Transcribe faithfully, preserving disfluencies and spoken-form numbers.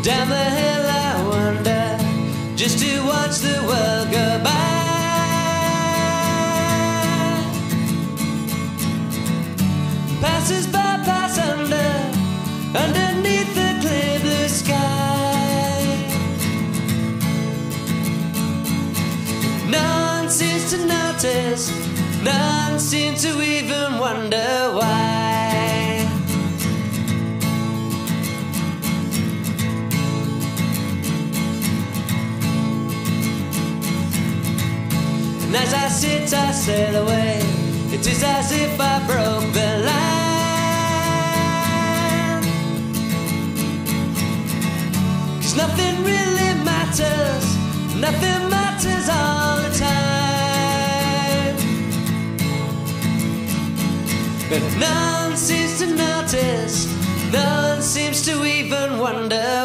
Down the hill I wander, just to watch the world go by. Passers by pass under, underneath the clear blue sky. No one seems to notice, no one seems to even wonder why. And as I sit I sail away, it is as if I broke the line. 'Cause nothing really matters, nothing matters all the time. But no one seems to notice, no one seems to even wonder